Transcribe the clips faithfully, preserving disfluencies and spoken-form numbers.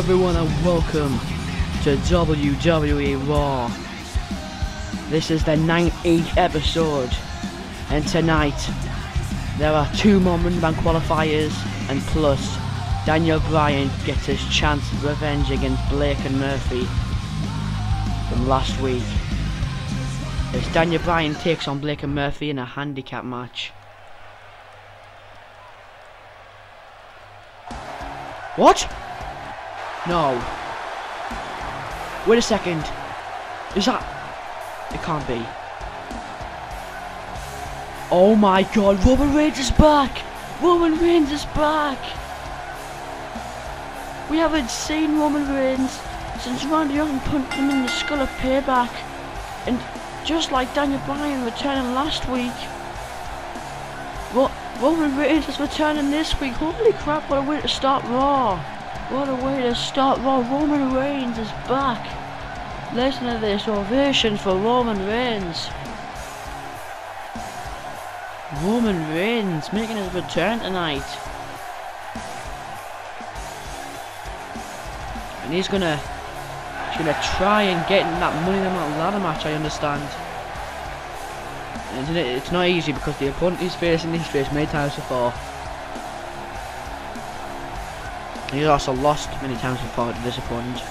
everyone and welcome to W W E Raw. This is the nineteenth episode and tonight there are two more Money Bank qualifiers and plus Daniel Bryan gets his chance at revenge against Blake and Murphy from last week as Daniel Bryan takes on Blake and Murphy in a handicap match. What? No. Wait a second. Is that... It can't be. Oh my god, Roman Reigns is back! Roman Reigns is back! We haven't seen Roman Reigns since Randy Orton punched him in the skull of Payback. And just like Daniel Bryan returning last week, Ro Roman Reigns is returning this week. Holy crap, what a way to start Raw! What a way to start Raw. Roman Reigns is back. Listen to this ovation for Roman Reigns. Roman Reigns making his return tonight. And he's gonna he's gonna try and get in that Money in the Bank ladder match, I understand. And it's not easy because the opponent he's facing he's faced many times before. He's also lost many times before to this opponent.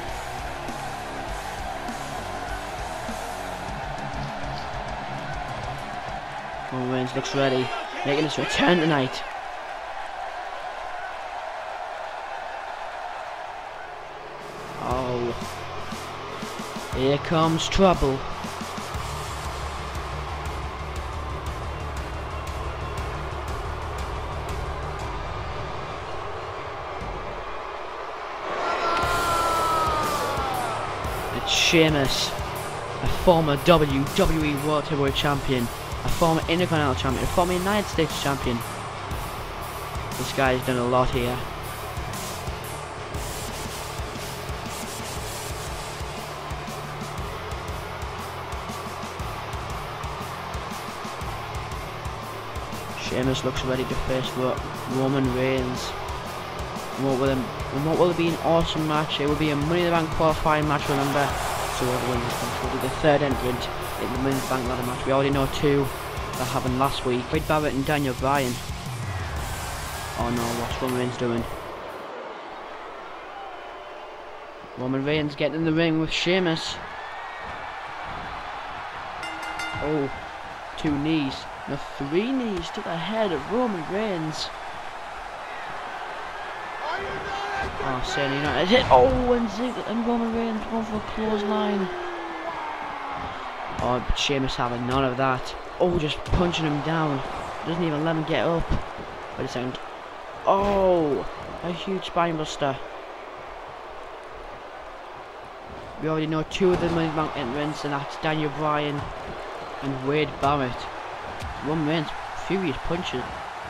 Roman Reigns looks ready, making his return tonight. Oh, here comes trouble. Sheamus, a former W W E World Heavyweight Champion, a former Intercontinental Champion, a former United States Champion. This guy's done a lot here. Sheamus looks ready to face Roman Reigns. What will, it, what will it be an awesome match? It will be a Money in the Bank qualifying match, remember? So whoever wins this match will be the third entrant in the Money in the Bank ladder match. We already know two that happened last week. Wade Barrett and Daniel Bryan. Oh no, what's Roman Reigns doing? Roman Reigns getting in the ring with Sheamus. Oh, two knees. No, three knees to the head of Roman Reigns. Oh, Cena United hit. Oh, and Zig and Roman Reigns going for a clothesline. Oh, but Sheamus having none of that. Oh, just punching him down. Doesn't even let him get up. Wait a second. Oh, a huge spine buster. We already know two of the Money in the Bank entrants, and that's Daniel Bryan and Wade Barrett. Roman Reigns, furious punches.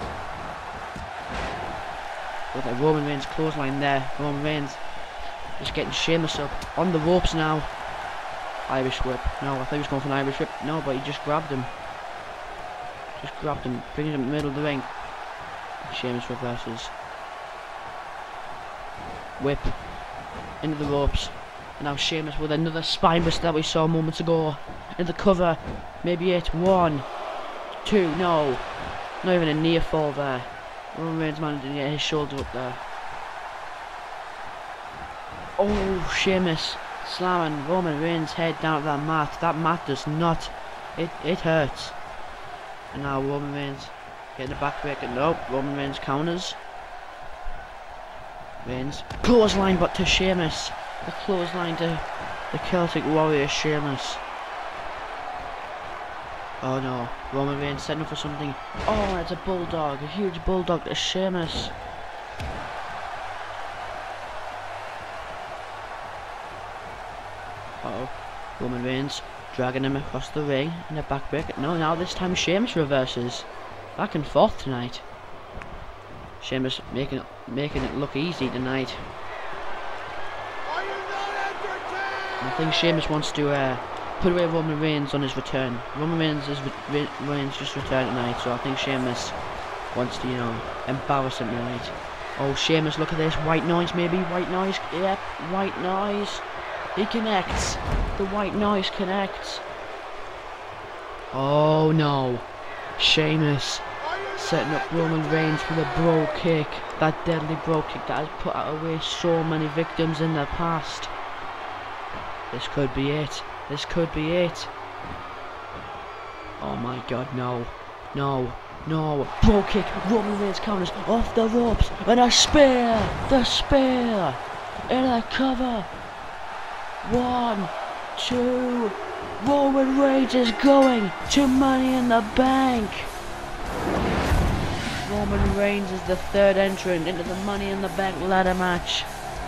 With a Roman Reigns clothesline there. Roman Reigns just getting Sheamus up on the ropes now. Irish whip. No, I thought he was going for an Irish whip. No, but he just grabbed him. Just grabbed him, bringing him in the middle of the ring. Sheamus reverses. Whip into the ropes. And now Sheamus with another spine buster that we saw moments ago. In the cover. Maybe it. One. Two. No. Not even a near fall there. Roman Reigns managed to get his shoulder up there. Oh, Sheamus slamming Roman Reigns' head down to that mat. That mat does not. It it hurts. And now Roman Reigns getting the backbreaker. Nope. Roman Reigns counters. Reigns clothesline, but to Sheamus. The clothesline to the Celtic Warrior Sheamus. Oh no, Roman Reigns setting up for something. Oh, it's a bulldog, a huge bulldog to Sheamus. Uh oh, Roman Reigns dragging him across the ring in a backbreaker. No, now this time Sheamus reverses. Back and forth tonight. Sheamus making it, making it look easy tonight. I think Sheamus wants to uh, put away Roman Reigns on his return. Roman Reigns is re Reigns just returned tonight, so I think Sheamus wants to, you know, embarrass him tonight. Oh, Sheamus, look at this. White noise, maybe. White noise. Yep, white noise. He connects. The white noise connects. Oh, no. Sheamus setting up Roman Reigns for the bro kick. That deadly bro kick that has put away so many victims in the past. This could be it. This could be it. Oh my god, no. No. No. Bro kick. Roman Reigns counters off the ropes. And a spear. The spear. In a cover. One. Two. Roman Reigns is going to Money in the Bank. Roman Reigns is the third entrant into the Money in the Bank ladder match.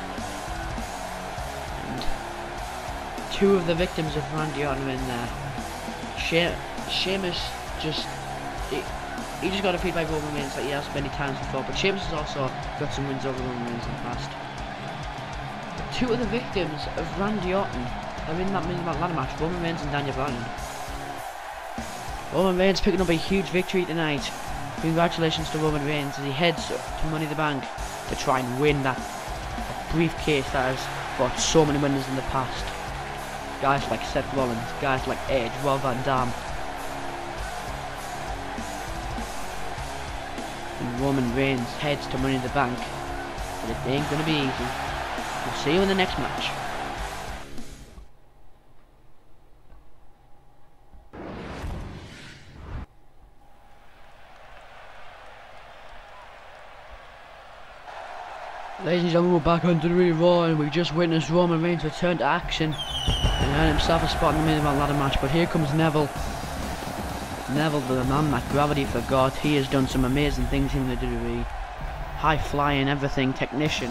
And two of the victims of Randy Orton are in there. She Sheamus just... He, he just got defeated by Roman Reigns like he has many times before, but Sheamus has also got some wins over Roman Reigns in the past. Two of the victims of Randy Orton are in that mini ladder match, Roman Reigns and Daniel Bryan. Roman Reigns picking up a huge victory tonight. Congratulations to Roman Reigns as he heads to Money in the Bank to try and win that briefcase that has brought so many winners in the past. Guys like Seth Rollins, guys like Edge, Rob Van Dam. And Roman Reigns heads to Money in the Bank, but it ain't gonna be easy. We'll see you in the next match. Ladies and gentlemen, we're back on W W E Raw, and we just witnessed Roman Reigns return to action and earn himself a spot in the main event ladder match. But here comes Neville. Neville, the man that gravity forgot. He has done some amazing things in the W W E. High flying, everything, technician.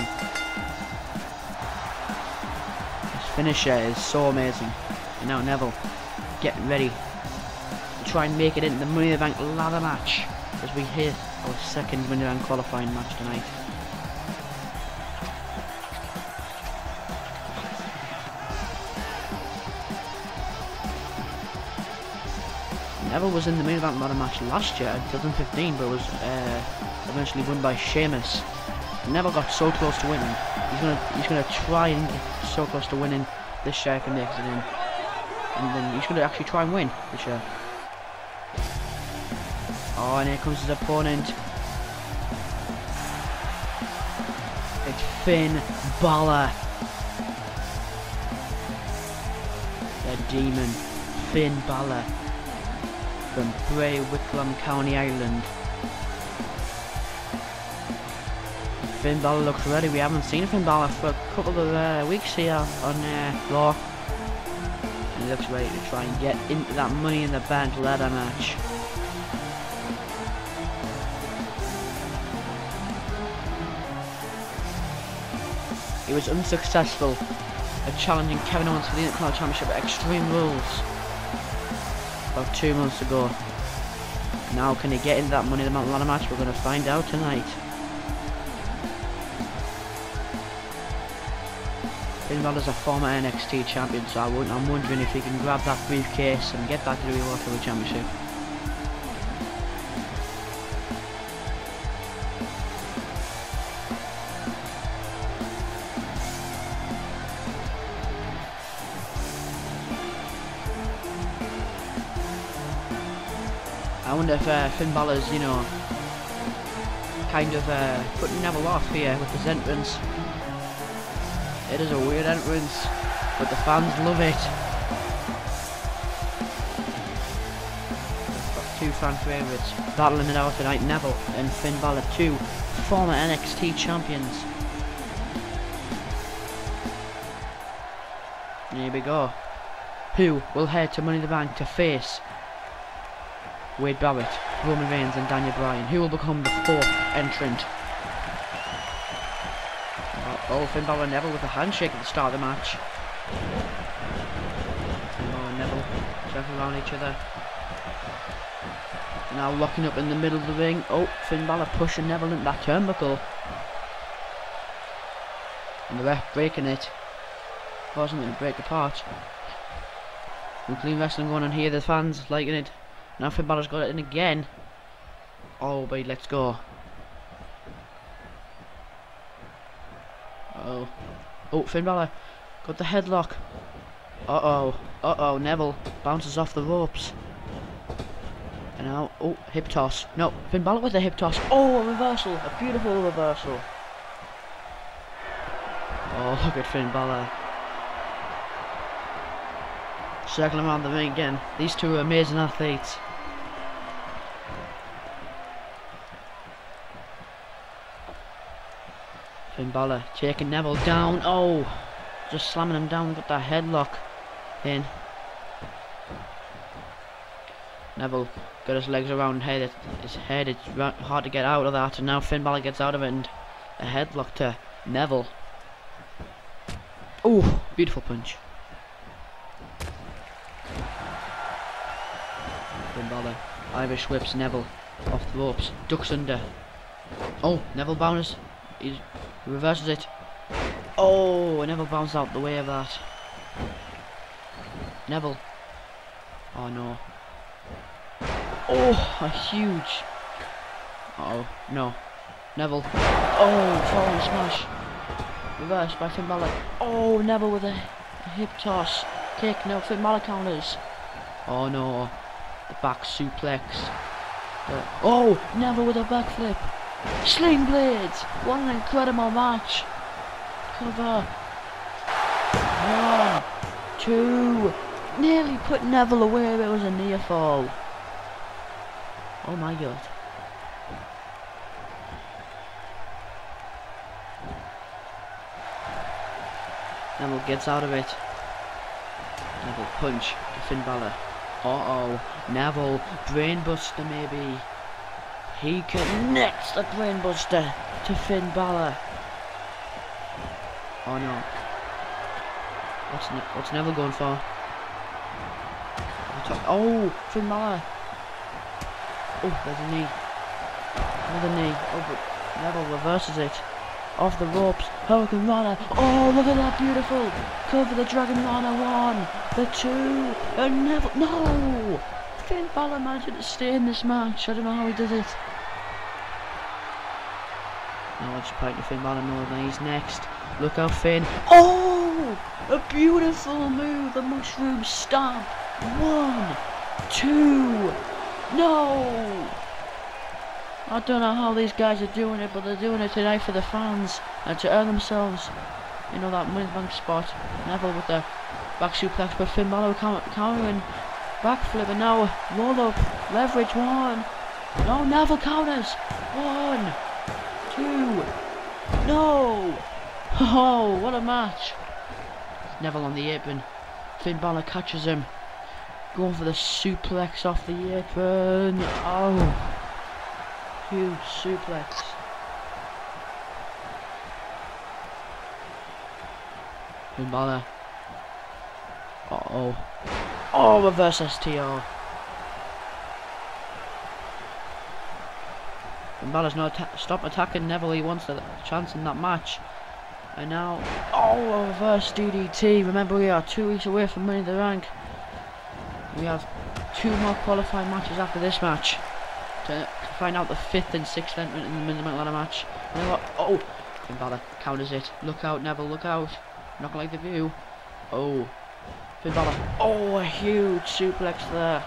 His finisher is so amazing. And now Neville getting ready to try and make it into the Money in the Bank ladder match as we hit our second Money in the Bank qualifying match tonight. Neville was in the main event ladder match last year, twenty fifteen, but was uh, eventually won by Sheamus. Neville got so close to winning. He's gonna he's gonna try and get so close to winning this year if he makes it in, and then he's gonna actually try and win this year. Oh, and here comes his opponent. It's Finn Balor, the demon, Finn Balor. From Bray, Wicklow County, Ireland. Finn Balor looks ready. We haven't seen Finn Balor for a couple of uh, weeks here on uh, Raw. And he looks ready to try and get into that Money in the Bank ladder match. He was unsuccessful at challenging Kevin Owens for the Intercontinental Championship at Extreme Rules about two months ago. Now can he get into that Money in the Bank ladder match? We're going to find out tonight. Finn Balor's a former N X T champion, so I I'm wondering if he can grab that briefcase and get that W W E World Heavyweight Championship. I wonder if uh, Finn Balor's, you know, kind of uh, putting Neville off here with his entrance. It is a weird entrance, but the fans love it. We've got two fan favourites battling it out tonight, Neville and Finn Balor, two former N X T champions. Here we go. Who will head to Money in the Bank to face Wade Barrett, Roman Reigns and Daniel Bryan? Who will become the fourth entrant? Oh, oh, Finn Balor and Neville with a handshake at the start of the match. Finn Balor and Neville circling around each other. Now locking up in the middle of the ring. Oh, Finn Balor pushing Neville into that turnbuckle. And the ref breaking it. Wasn't going to break apart. Some clean wrestling going on here, the fans liking it. Now Finn Balor's got it in again. Oh, but let's go. oh. Oh, Finn Balor got the headlock. Uh oh. Uh oh. Neville bounces off the ropes. And now, oh, hip toss. No, Finn Balor with the hip toss. Oh, a reversal. A beautiful reversal. Oh, look at Finn Balor. Circling around the ring again. These two are amazing athletes. Finn Balor taking Neville down. Oh, just slamming him down. Got that headlock in. Neville got his legs around head, his head. It's hard to get out of that. And now Finn Balor gets out of it and a headlock to Neville. Oh, beautiful punch. Finn Balor Irish whips Neville off the ropes. Ducks under. Oh, Neville bounces. He reverses it. Oh, and Neville bounced out the way of that. Neville. Oh no. Oh, a huge. Uh oh, no. Neville. Oh, falling smash. Reversed by Finn Balor. Oh, Neville with a, a hip toss. Kick, no, Finn Balor counters. Oh no. The back suplex. The, oh, Neville with a backflip. Sling blades. What an incredible match. Cover. One, two. Nearly put Neville away, but it was a near fall. Oh my god. Neville gets out of it. Neville punch to Finn Balor. Uh oh. Neville brainbuster maybe. He connects the brainbuster to Finn Balor. Oh no. What's ne what's Neville going for? Oh, Finn Balor. Oh, there's a knee. Another knee. Oh, but Neville reverses it. Off the ropes. Hurricane Rana. Oh, look at that beautiful. Cover the Dragon Rana. One. The two. And Neville. No! Finn Balor managed to stay in this match. I don't know how he did it. Now let's point to Finn Balor. No, then he's next. Look out, Finn. Oh! A beautiful move. The mushroom stomp. One. Two. No! I don't know how these guys are doing it, but they're doing it tonight for the fans and to earn themselves, you know, that money bank spot. Neville with the back suplex, but Finn Balor countering, backflip, and now roll up, leverage one. No, Neville counters. One, two, no. Oh, what a match! Neville on the apron. Finn Balor catches him, going for the suplex off the apron. Oh. Huge suplex. Finn Balor. Uh oh. Oh, reverse S T O. Finn Balor's not atta stop attacking Neville. He wants a chance in that match. And now, oh, a reverse D D T. Remember, we are two weeks away from Money in the Bank. We have two more qualifying matches after this match to find out the fifth and sixth entrant in the Money in the Bank ladder match. And then, oh, Finn Balor counters it. Look out, Neville, look out. Not gonna like the view. Oh, Finn Balor. Oh, a huge suplex there.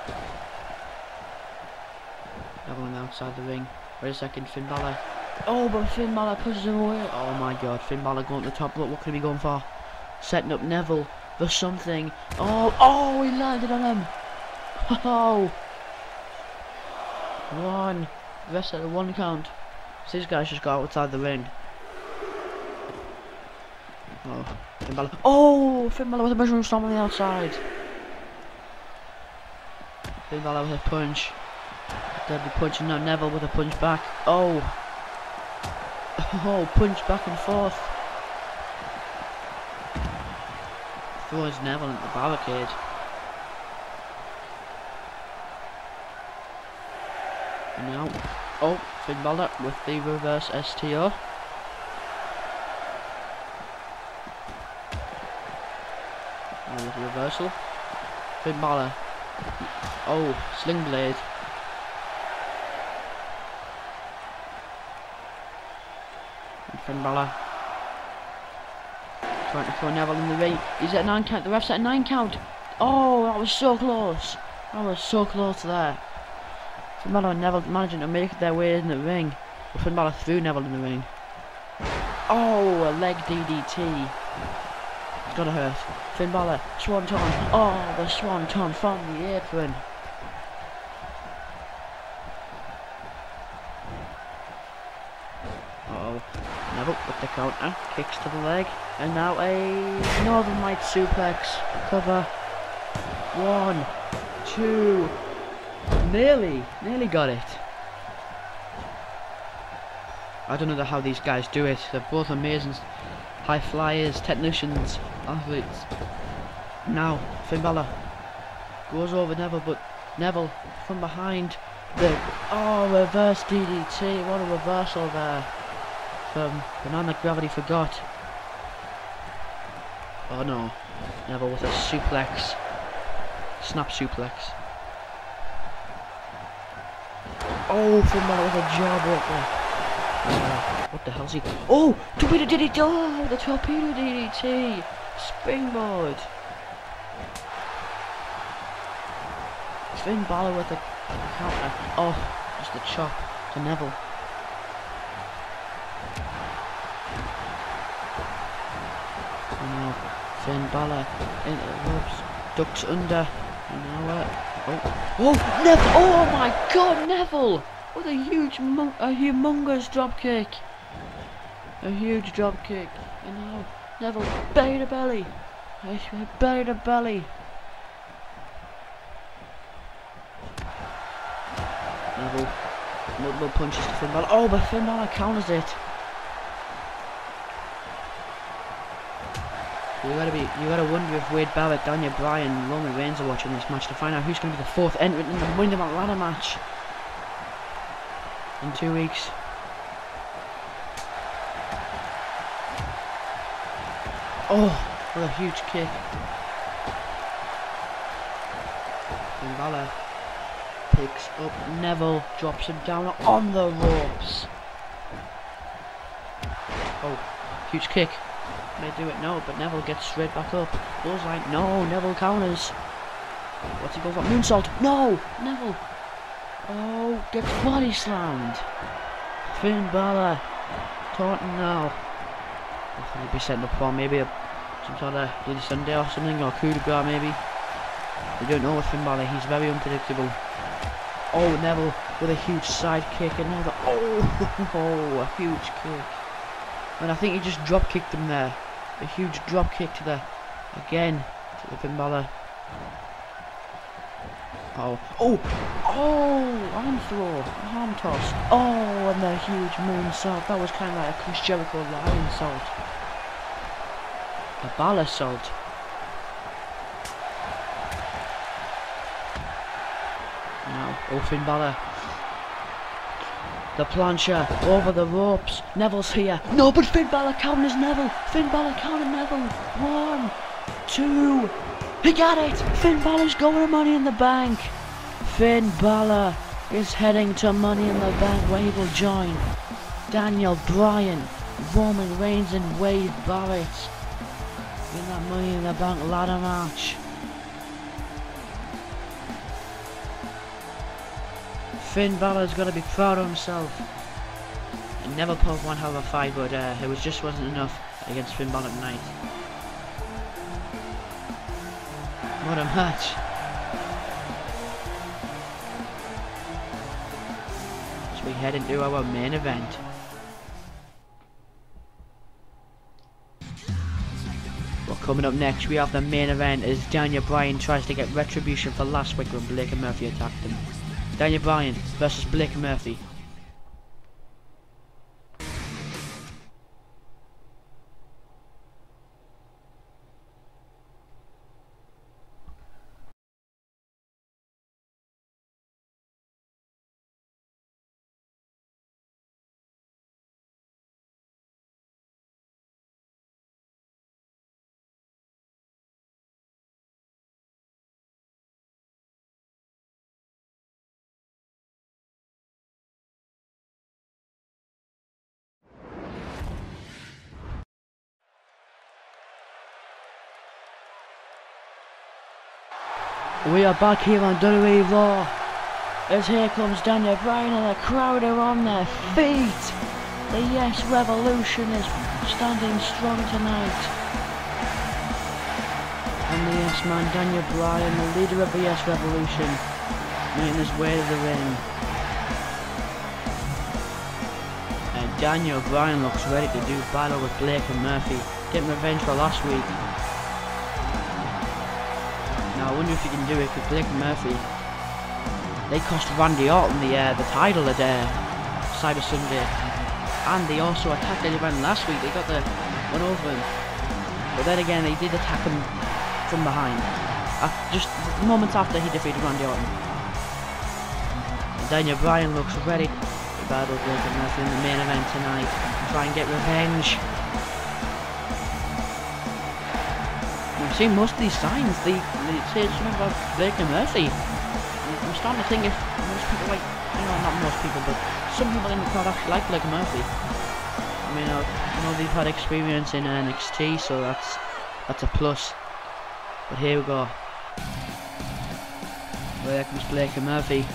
Neville on the outside the ring. Wait a second, Finn Balor. Oh, but Finn Balor pushes him away. Oh my god, Finn Balor going to the top. Look, what can he be going for? Setting up Neville for something. Oh, oh, he landed on him. Oh. One. Rest at a one count. So these guys just got outside the ring. Oh, Finn Balor. Oh, Finn Balor with a mushroom stomp on the outside. Finn Balor with a punch. Deadly punch, and now Neville with a punch back. Oh. Oh, punch back and forth. Throws Neville into the barricade. And now, oh, Finn Balor with the reverse S T O. Now with the reversal. Finn Balor. Oh, sling blade. Finn Balor Trying to throw Neville in the ring. He's at a nine count. The ref's at a nine count. Oh, that was so close. That was so close there. Finn Balor and Neville managing to make their way in the ring. But Finn Balor threw Neville in the ring. Oh, a leg D D T. It's gonna hurt. Finn Balor, Swanton. Oh, the Swanton from the apron. Uh oh. Neville with the counter. Kicks to the leg. And now a Northern Light suplex. Cover. One. Two. Nearly. Nearly got it. I don't know how these guys do it. They're both amazing high flyers, technicians, athletes. Now, Finn Balor goes over Neville, but Neville from behind the oh reverse D D T. What a reversal there from the man that gravity forgot. Oh no, Neville with a suplex, snap suplex. Oh, Finn Balor with a jawbreaker. Uh, what the hell's he? Oh, torpedo D D T! Oh, the torpedo D D T! Springboard! Finn Balor with a counter. Oh, just a chop to Neville. And now Finn Balor into the ropes, ducks under. And now uh, oh, oh, Neville! Oh my God, Neville! What a huge, a humongous drop kick. A huge drop kick. And now Neville belly to belly. Belly to belly. Neville multiple punches to Finn Balor. Oh, but Finn Balor counters it. You gotta be, you gotta wonder if Wade Barrett, Daniel Bryan, and Roman Reigns are watching this match to find out who's going to be the fourth entrant in the Monday Night Ladder match in two weeks. Oh, what a huge kick. Finn Balor picks up Neville, drops him down on the ropes. Oh, huge kick. May do it, no, but Neville gets straight back up. Goes like, no, Neville counters. What's he going for? Moonsault. No, Neville. Oh, gets body slammed. Finn Balor. Taunton now. I think he'd be setting up for maybe a, some sort of Bloody Sunday or something, or coup de grace maybe. We don't know with Finn Balor, he's very unpredictable. Oh, Neville with a huge side kick, and now the, oh, oh, a huge kick. And I think he just drop kicked him there. A huge drop kick to the, again, to the Finn Balor. Oh, oh, oh, arm throw, arm toss. Oh, and the huge moonsault. That was kind of like a Chris Jericho lion salt. A Balor salt. Now, oh, Finn Balor. The plancher over the ropes. Neville's here. No, but Finn Balor counters Neville. Finn Balor counters Neville. One, two. He got it. Finn Balor's going to Money in the Bank. Finn Balor is heading to Money in the Bank, where he will join Daniel Bryan, Roman Reigns, and Wade Barrett in that Money in the Bank ladder match. Finn Balor's got to be proud of himself. And Neville put one hell of a fight, but uh, it was just wasn't enough against Finn Balor tonight. What a match. As we head into our main event. Well, coming up next, we have the main event as Daniel Bryan tries to get retribution for last week when Blake and Murphy attacked him. Daniel Bryan versus Blake and Murphy. We are back here on W W E Raw, as here comes Daniel Bryan and the crowd are on their feet. The Yes Revolution is standing strong tonight. And the Yes Man Daniel Bryan, the leader of the Yes Revolution, making his way to the ring. And Daniel Bryan looks ready to do battle with Blake and Murphy, getting revenge for last week. Now I wonder if he can do it with Blake and Murphy. They cost Randy Orton the uh, the title at uh, Cyber Sunday, and they also attacked Daniel Bryan last week. They got the one over him, but then again they did attack him from behind, uh, just moments after he defeated Randy Orton. And Daniel Bryan looks ready to battle Blake and Murphy in the main event tonight and try and get revenge. I've seen most of these signs, they, they say something about Blake and Murphy. I'm starting to think if most people like, you know, not most people, but some people in the crowd actually like Blake and Murphy. I mean, I know they've had experience in N X T, so that's that's a plus. But here we go. There comes Blake and Murphy.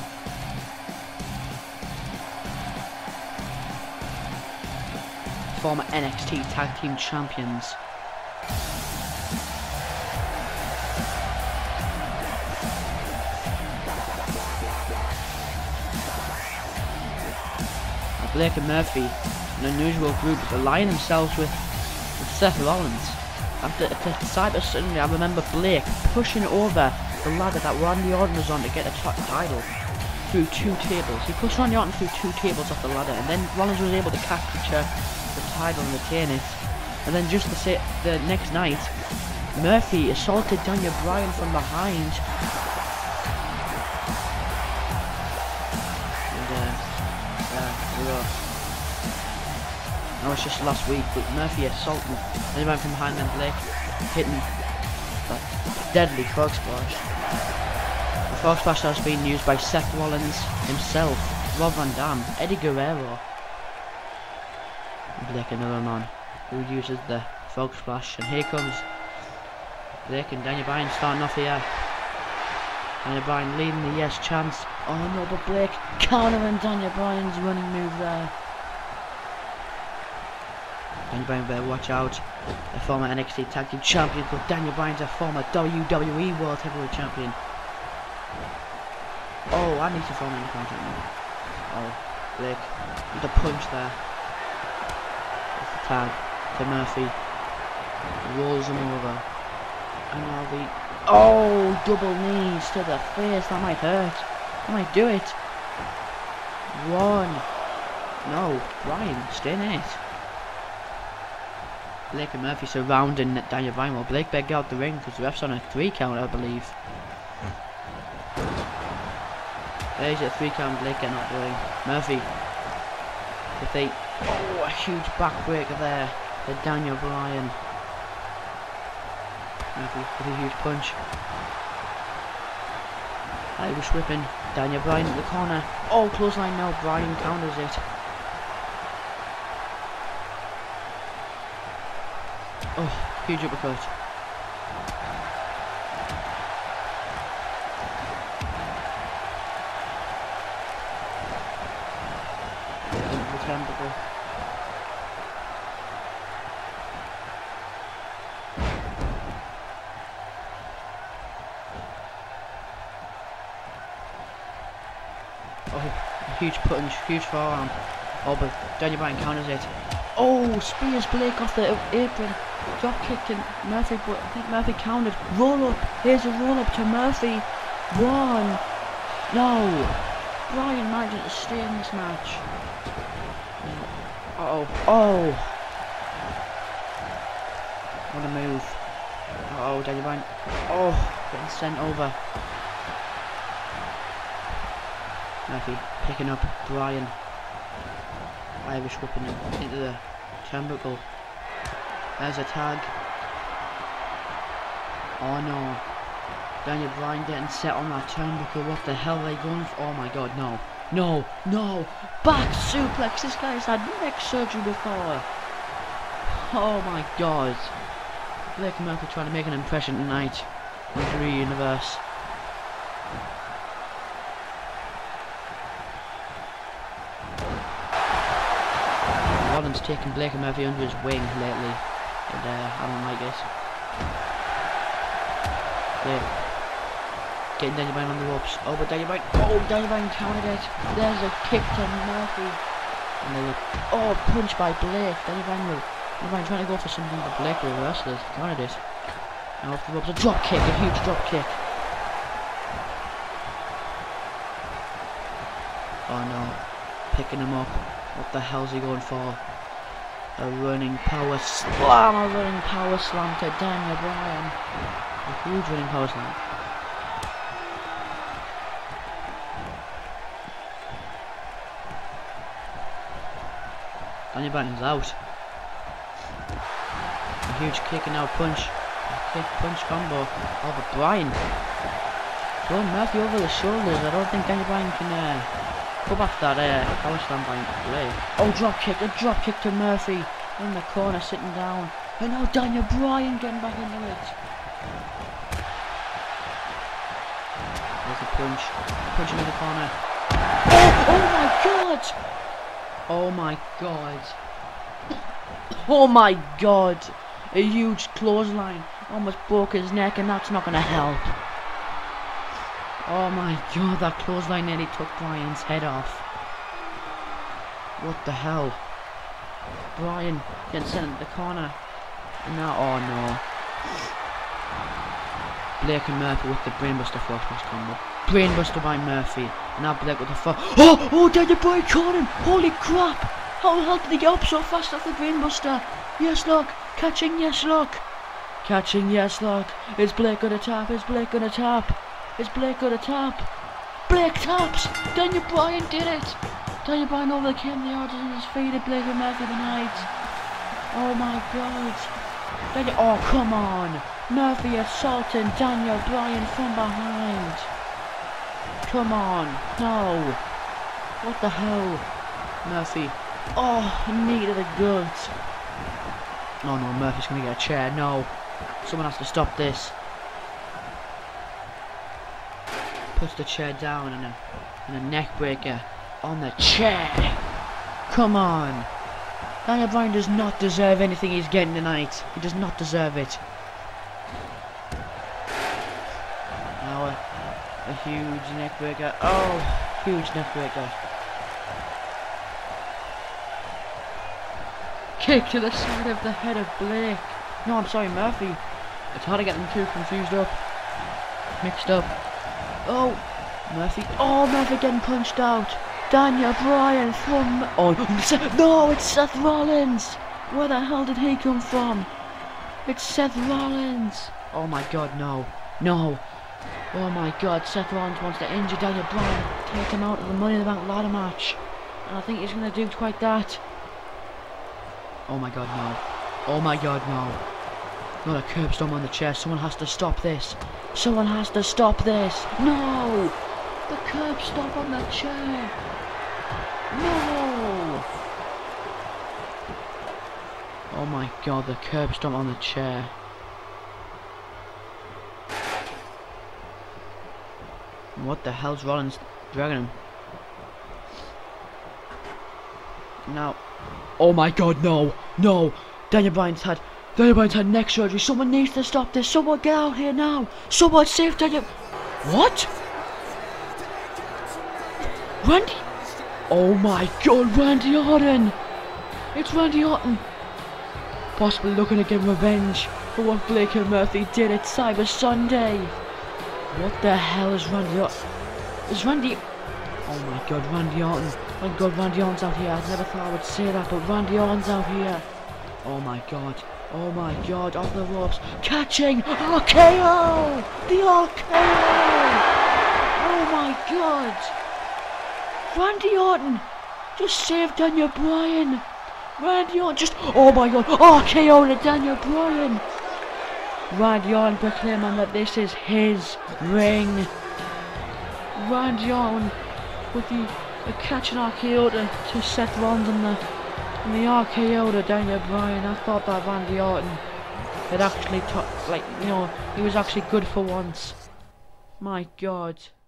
Former N X T Tag Team Champions. Blake and Murphy, an unusual group, align themselves with, with Seth Rollins. After the Cyber Sunday, I remember Blake pushing over the ladder that Randy Orton was on to get the top title through two tables. He pushed Randy Orton through two tables off the ladder, and then Rollins was able to capture the title and retain it. And then just the, say, the next night, Murphy assaulted Daniel Bryan from behind. That was just last week, but Murphy assaulted and he went from behind and Blake hitting that deadly frog splash. The frog splash has been used by Seth Rollins himself, Rob Van Dam, Eddie Guerrero, and Blake another man who uses the frog splash. And here comes Blake and Daniel Bryan starting off here. Daniel Bryan leading the Yes chance. Oh no, but Blake countering Daniel Bryan's running move there. Daniel Bryan better watch out. A former N X T Tag Team Champion, but Daniel Bryan's a former W W E World Heavyweight Champion. Oh, I need to form any contact now. Oh, Blake with a punch there. It's the tag to Murphy. Rolls him over. And now the oh, double knees to the face. That might hurt. That might do it. One. No, Bryan, stay in it. Blake and Murphy surrounding Daniel Bryan while Blake better get out the ring because the ref's on a three count, I believe. There's a three count, Blake getting out the ring. Murphy with a oh, a huge backbreaker there to Daniel Bryan. Murphy with a huge punch. Irish whipping. Daniel Bryan in the corner. Oh, clothesline now. Bryan counters it. Oh, huge uppercut. The turnbuckle. Oh, a huge punch, huge forearm. Oh, but Daniel Bryan counters it. Oh, spears Blake off the apron. Drop kick to Murphy, but I think Murphy countered. Roll up. Here's a roll up to Murphy. One. No. Bryan managed to stay in this match. Uh oh. Oh. What a move. Uh oh, Daniel Bryan. Oh, getting sent over. Murphy picking up Bryan. Irish whipping him into the turnbuckle. There's a tag. Oh no. Daniel Bryan getting set on that turnbuckle. What the hell are they going for? Oh my god, no. No, no. Back suplex. This guy's had neck surgery before. Oh my god. Blake and Murphy trying to make an impression tonight on TheAJUniverse. Rollins taking Blake and Murphy under his wing lately, and uh, I don't like it. Yeah. Getting Daniel Bryan on the ropes. Oh, but Daniel Bryan. Oh, Daniel Bryan countered it. There's a kick to Murphy. And they look. Oh, punch by Blake. Daniel Bryan will. Daniel Bryan trying to go for something, but Blake reversed it. Countered it. Now off the ropes, a drop kick, a huge drop kick. Oh no. Picking him up. What the hell's he going for? A running power slam. A running power slam to Daniel Bryan. A huge running power slam. Daniel Bryan is out. A huge kick and now punch. A kick punch combo. Oh, but Bryan throwing Murphy over the shoulders. I don't think Daniel Bryan can uh, go back that uh, power slam by Blake. Oh, drop kick. A drop kick to Murphy in the corner, sitting down. And now Daniel Bryan getting back into it. There's a punch. Punch into the corner. Oh, oh my god! Oh my god. Oh my god. A huge clothesline. Almost broke his neck, and that's not going to help. Oh my god, that clothesline nearly took Bryan's head off. What the hell? Bryan getting sent into the corner. And now, oh no. Blake and Murphy with the brainbuster first cross combo. Brainbuster by Murphy. And now Blake with the first. Oh! Oh! Daniel Bryan caught him! Holy crap! How the hell did he get up so fast off the brainbuster? Yes, look! Catching, yes, look! Catching, yes, look! Is Blake gonna tap? Is Blake gonna tap? Is Blake gonna tap? Blake taps! Daniel Bryan did it! Daniel Bryan overcame the odds and has defeated Blake and Murphy tonight. Oh my god! Daniel, oh come on! Murphy assaulting Daniel Bryan from behind. Come on, no. What the hell? Murphy. Oh, knee to the gut. Oh no, Murphy's gonna get a chair. No. Someone has to stop this. Puts the chair down and a, and a neck breaker on the chair. Come on. Daniel Bryan does not deserve anything he's getting tonight. He does not deserve it. Now a, a huge neck breaker. Oh, huge neck breaker. Kick to the side of the head of Blake. No, I'm sorry, Murphy. It's hard to get them two confused up. Mixed up. Oh, Murphy. Oh, Murphy getting punched out. Daniel Bryan from... Oh, no, it's Seth Rollins. Where the hell did he come from? It's Seth Rollins. Oh my god, no. No. Oh my god, Seth Rollins wants to injure Daniel Bryan. Take him out of the Money in the Bank ladder match. And I think he's going to do quite that. Oh my god, no. Oh my god, no. Not a curb stomp on the chair. Someone has to stop this. Someone has to stop this. No! The curb stomp on the chair. No! Oh my god, the curb stomp on the chair. What the hell's Rollins dragging him? Now. Oh my god, no! No! Daniel Bryan's had Daniel Bryan's had neck surgery. Someone needs to stop this. Someone get out here now. Someone save Daniel. What? Randy? Oh my god, Randy Orton! It's Randy Orton! Possibly looking to get revenge for what Blake and Murphy did at Cyber Sunday. What the hell is Randy Orton? Is Randy... Oh my god, Randy Orton. Oh my god, Randy Orton's out here. I never thought I would say that, but Randy Orton's out here. Oh my god. Oh my god, off the ropes. Catching! R K O! The R K O! Oh my god! Randy Orton just saved Daniel Bryan. Randy Orton just... Oh my god, R K O to Daniel Bryan. Randy Orton proclaiming that this is his ring. Randy Orton with the, the catch and R K O to, to Seth Rollins and the, and the R K O to Daniel Bryan. I thought that Randy Orton had actually, like, you know, he was actually good for once. My god.